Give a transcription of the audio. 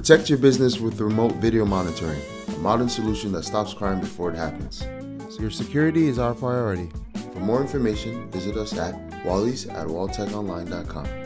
Protect your business with remote video monitoring, a modern solution that stops crime before it happens. So your security is our priority. For more information, visit us at Walleyes@walltechonline.com.